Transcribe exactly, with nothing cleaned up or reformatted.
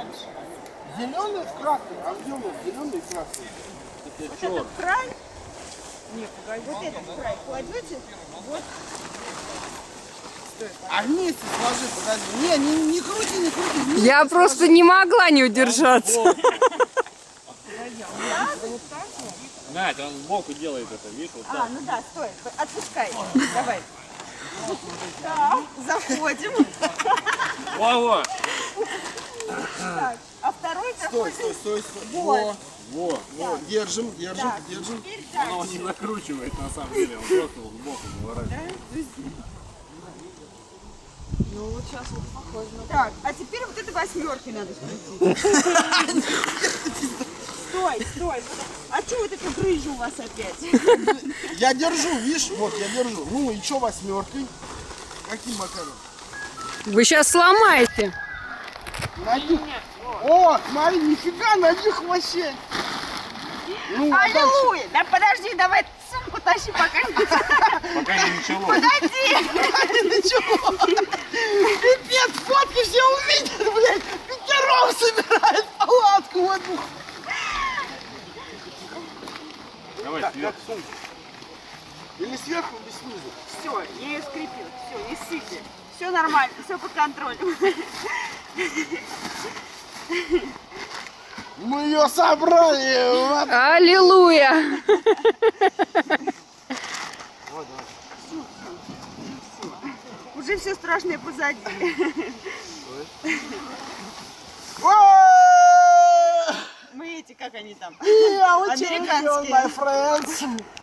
Зеленый с красным, а где у нас зеленый и красный? Это черт. Край? Нет, погоди, вот этот край кладете, вот. А вместе сложи, подожди. Не, не, не крути, не крути. Вместе Я просто сложи. не могла не удержаться. Надь, он сбоку делает это, видишь, вот А, так. ну да, стой, отпускай. Давай. Так, заходим. Во-во! Так, а второй Стой, заходим. стой, стой, стой. Вот. Во! Во, держим, держим, Так, держим. теперь Оно дальше. не закручивает на самом деле, он просто вот сбоку выворачивает. Ну вот сейчас вот похоже на... Так, а теперь вот этой восьмеркой надо скрутить. Стой, стой. А что вот это грыжа у вас опять? Я держу, видишь, вот я держу. Ну и что восьмеркой? Каким макаром? Вы сейчас сломаете. На них. О, смотри, нифига, на них вообще. Ну, а дальше? Аллилуйя! Да подожди, давай сумку тащи пока. Пока не начало. Подожди! Ничего. Пипец, фотки все увидят, блядь. Пятером собирает палатку. Вот. Давай, Так, вперед. как сумку? Или сверху, или снизу. Все, я ее скрепила. Все, не ссыте. Все нормально, все под контролем. Мы ее собрали. Вот. Аллилуйя! Вот, давай. Уже все страшное позади. Мы эти, как они там? Yeah, Американские. my friends.